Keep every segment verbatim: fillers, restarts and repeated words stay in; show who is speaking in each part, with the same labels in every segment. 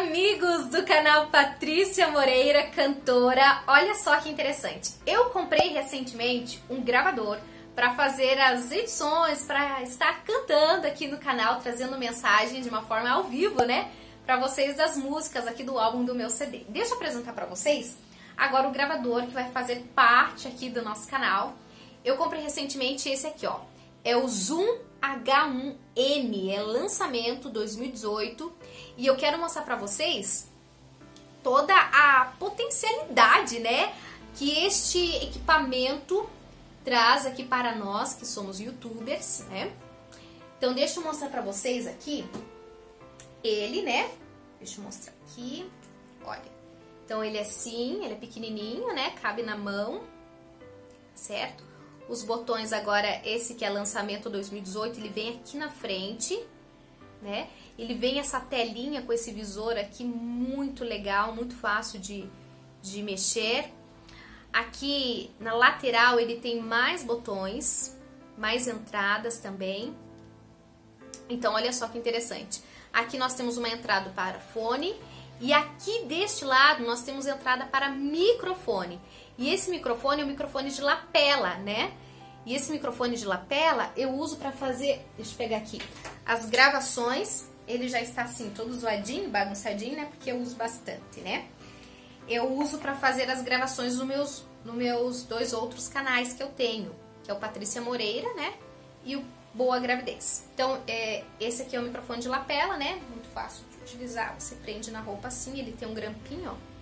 Speaker 1: amigos do canal Patrícia Moreira, cantora. Olha só que interessante. Eu comprei recentemente um gravador para fazer as edições, para estar cantando aqui no canal, trazendo mensagem de uma forma ao vivo, né? Para vocês das músicas aqui do álbum do meu C D. Deixa eu apresentar para vocês agora o gravador que vai fazer parte aqui do nosso canal. Eu comprei recentemente esse aqui, ó. É o Zoom H um N, é lançamento dois mil e dezoito, e eu quero mostrar pra vocês toda a potencialidade, né, que este equipamento traz aqui para nós, que somos youtubers, né. Então deixa eu mostrar pra vocês aqui ele, né, deixa eu mostrar aqui, olha. Então ele é assim, ele é pequenininho, né, cabe na mão, certo? Os botões agora, esse que é lançamento dois mil e dezoito, ele vem aqui na frente, né? Ele vem essa telinha com esse visor aqui muito legal, muito fácil de, de mexer. Aqui na lateral ele tem mais botões, mais entradas também. Então olha só que interessante. Aqui nós temos uma entrada para fone e aqui deste lado nós temos entrada para microfone. E esse microfone é um microfone de lapela, né? E esse microfone de lapela eu uso para fazer, deixa eu pegar aqui, as gravações. Ele já está assim, todo zoadinho, bagunçadinho, né? Porque eu uso bastante, né? Eu uso para fazer as gravações nos meus, nos meus dois outros canais que eu tenho, que é o Patrícia Moreira, né? E o Boa Gravidez. Então, é, esse aqui é o microfone de lapela, né? Muito fácil de utilizar. Você prende na roupa assim, ele tem um grampinho, ó.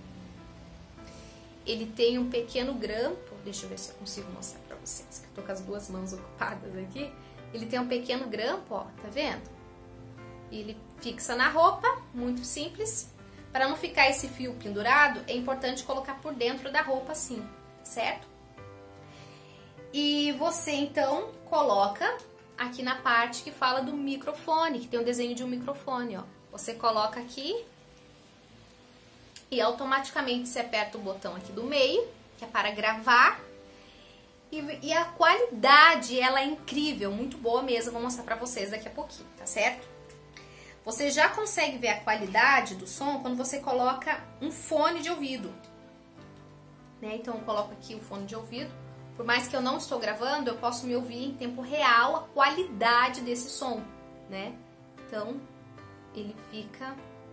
Speaker 1: Ele tem um pequeno grampo, deixa eu ver se eu consigo mostrar pra vocês, que eu tô com as duas mãos ocupadas aqui. Ele tem um pequeno grampo, ó, tá vendo? Ele fixa na roupa, muito simples. Para não ficar esse fio pendurado, é importante colocar por dentro da roupa assim, certo? E você, então, coloca aqui na parte que fala do microfone, que tem um desenho de um microfone, ó. Você coloca aqui e automaticamente você aperta o botão aqui do meio, que é para gravar. E, e a qualidade, ela é incrível, muito boa mesmo. Vou mostrar pra vocês daqui a pouquinho, tá certo? Você já consegue ver a qualidade do som quando você coloca um fone de ouvido, né? Então eu coloco aqui o fone de ouvido. Por mais que eu não estou gravando, eu posso me ouvir em tempo real a qualidade desse som, né? Então ele fica...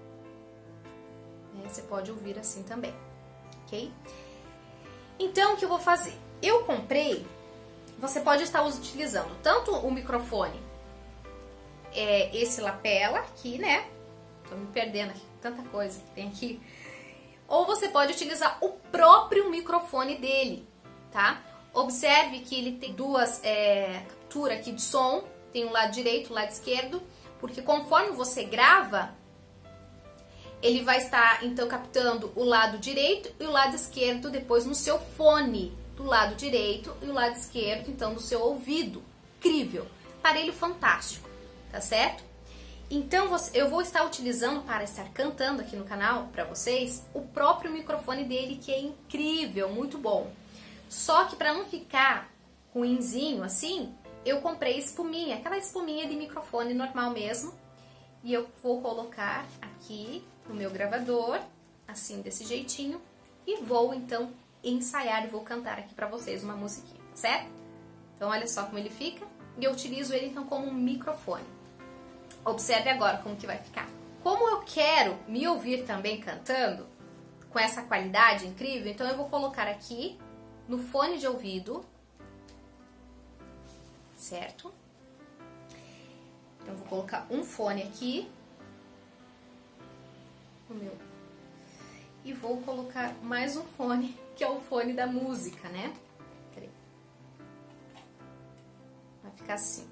Speaker 1: Você pode ouvir assim também, ok? Então, o que eu vou fazer? Eu comprei, você pode estar utilizando tanto o microfone, é, esse lapela aqui, né? Tô me perdendo aqui, tanta coisa que tem aqui. Ou você pode utilizar o próprio microfone dele, tá? Observe que ele tem duas é, capturas aqui de som, tem o lado direito e o lado esquerdo, porque conforme você grava, ele vai estar, então, captando o lado direito e o lado esquerdo depois no seu fone. Do lado direito e o lado esquerdo, então, do seu ouvido. Incrível! Aparelho fantástico, tá certo? Então, eu vou estar utilizando para estar cantando aqui no canal, para vocês, o próprio microfone dele, que é incrível, muito bom. Só que para não ficar ruinzinho assim, eu comprei espuminha, aquela espuminha de microfone normal mesmo. E eu vou colocar aqui no meu gravador, assim, desse jeitinho, e vou, então, ensaiar e vou cantar aqui pra vocês uma musiquinha, certo? Então, olha só como ele fica, e eu utilizo ele, então, como um microfone. Observe agora como que vai ficar. Como eu quero me ouvir também cantando, com essa qualidade incrível, então eu vou colocar aqui no fone de ouvido, certo? Então, eu vou colocar um fone aqui, o meu, e vou colocar mais um fone, que é o fone da música, né? Peraí. Vai ficar assim.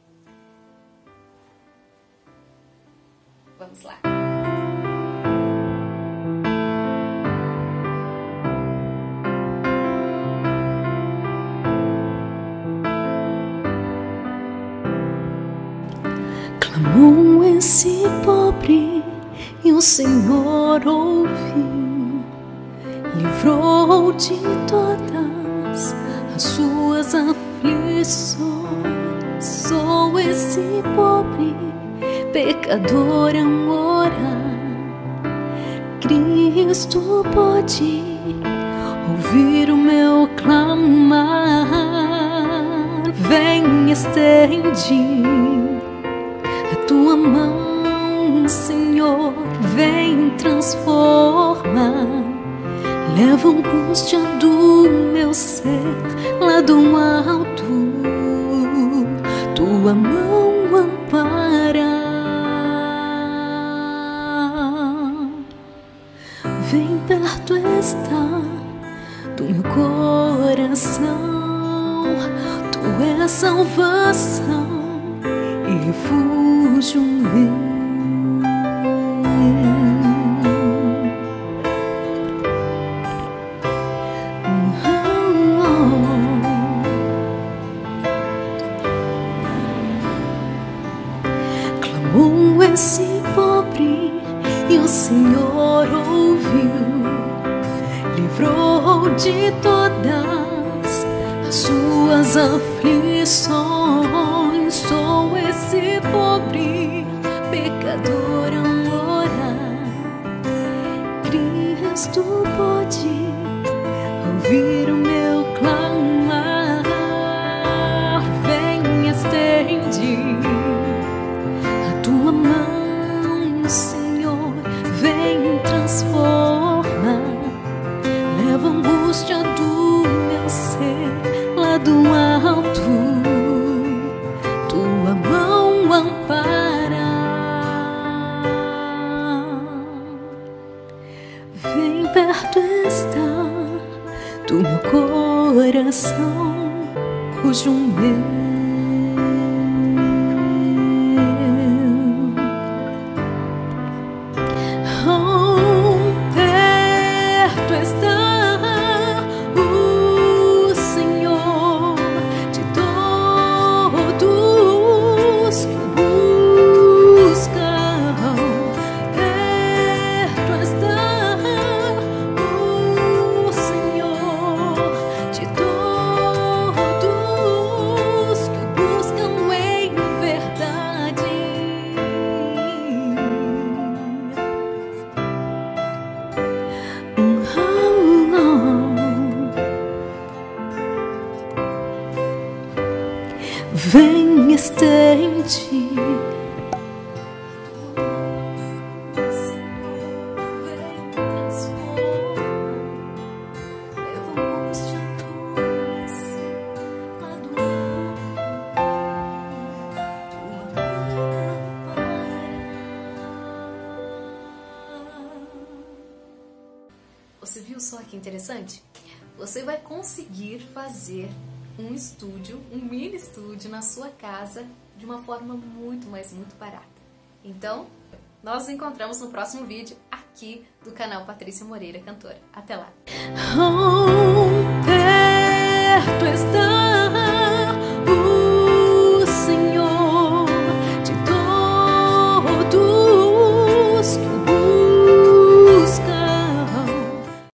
Speaker 1: Vamos lá.
Speaker 2: Clamou esse pobre e o Senhor ouviu, livrou de todas as suas aflições. Sou esse pobre pecador a morar Cristo pode ouvir o meu clamar. Vem, estende a tua mão, Senhor, vem transformar. Leva a angústia do meu ser lá do alto, tua mão ampara. Vem, perto está do meu coração, tu és salvação e refúgio meu. Clamou esse pobre e o Senhor ouviu, livrou de todas as suas aflições. Sou esse pobre pecador a orar. Cristo pode ouvir o meu clamar. Vem, estende a tua mão, Senhor, vem transforma. Leva a angústia do meu ser lá do alto, tua mão ampara. Vem, perto está do meu coração, cujo meu. Vem, estende
Speaker 1: Você viu só que interessante? Você vai conseguir fazer um estúdio, um mini estúdio na sua casa de uma forma muito, mas muito barata. Então, nós nos encontramos no próximo vídeo aqui do canal Patrícia Moreira Cantora. Até lá!
Speaker 2: Oh, perto está